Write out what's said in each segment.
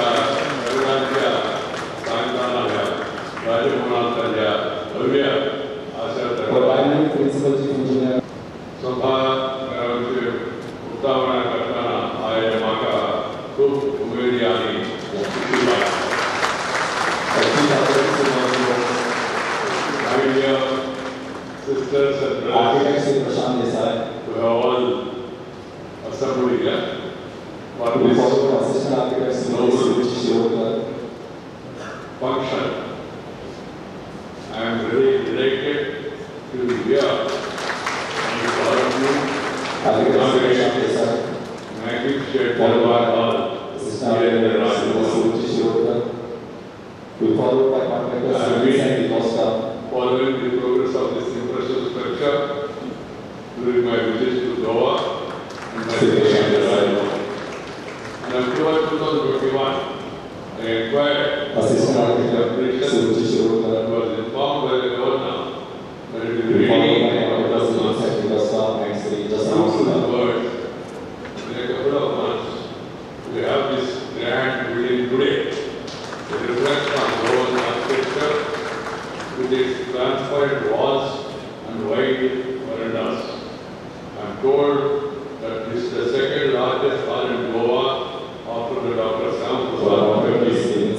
Sisters and brothers who have all assembled here for this noble function. I am very delighted to be here and all of you magnificent Durbar Hall here in the Naidu. Following the progress of this infrastructure during my visit to Goa and my visit to Naidu. In October 2021, I inquired about the operation and was informed by the governor that it will be ready in a couple of months. In a couple of months, we have this grand building today. It reflects on Goa's architecture with its transparent walls and wide verandas. I am told that this is the second largest hall in Goa after the Dr. Sam Stadium.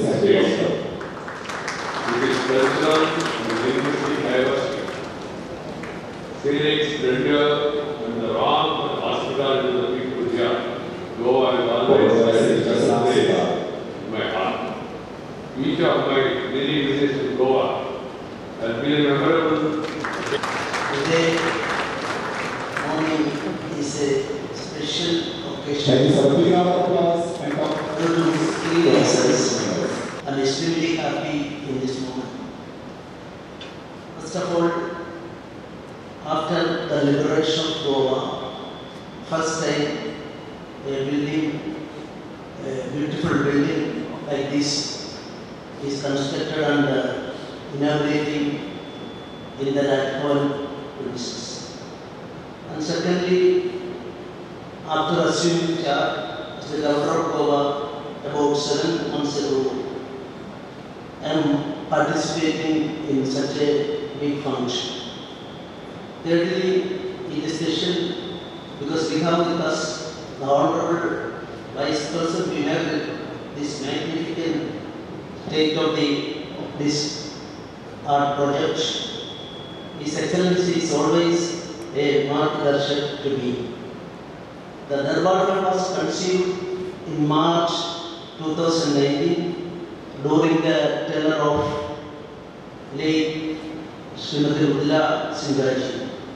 It is cultural and linguistic diversity, scenic splendor, and the warmth and hospitality of the people here. Goa is always a special place in my heart. Each of my many visits to Goa has been memorable. Today morning is a special occasion. I'm extremely happy in this moment. First of all, after the liberation of Goa, first time a beautiful building like this is constructed and inaugurating in the Naidu premises. And secondly, after assuming charge as the governor of Goa about 7 months ago, I am participating in such a big function. Thirdly, it is special because we have with us the Honorable Vice President. We have this magnificent state of this art project. His Excellency is always a margdarshak to me. The Durbar was conceived in March 2019 during the tenure of late Srimati Mridula Singhaji.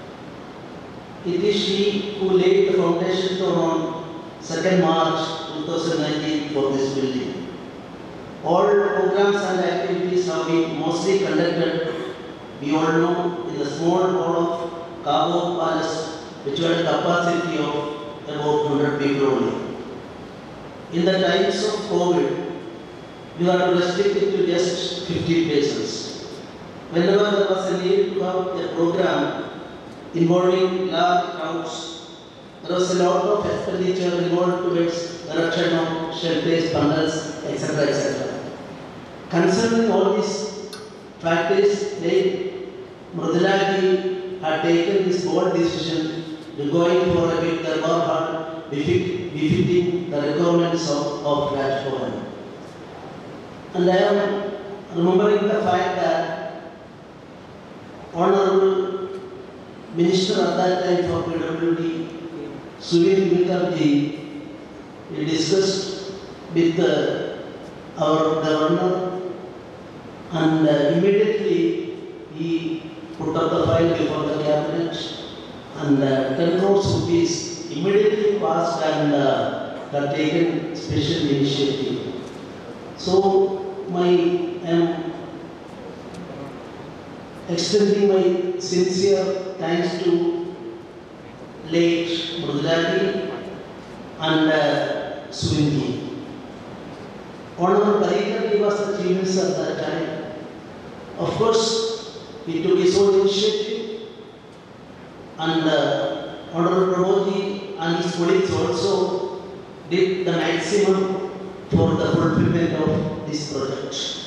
It is she who laid the foundation stone on 2nd March 2019 for this building. All programs and activities have been mostly conducted, we all know, in the small hall of Cabo Palace, which had a capacity of about 100 people only. In the times of COVID, we are restricted to just 50 patients. Whenever there was a need to have a program involving large crowds, there was a lot of expenditure involved towards the erection of shelters, panels, etc. etc. Concerning all these factors, Mridulaji had taken this bold decision to going for a big Durbar hall befitting the requirements of Bhavan. And I am remembering the fact that Honorable Minister at that time for PWD, Suvinji, we discussed with our governor, and immediately he put up the file before the cabinet, and 10 crores rupees immediately passed and have taken special initiative. So I am extending my sincere thanks to late Mridulaji and Suvinji. Honorable Parikar was the chief minister at that time. Of course, he took his own initiative, and Honorable Pramodji and his colleagues also did the maximum for the fulfillment of this project.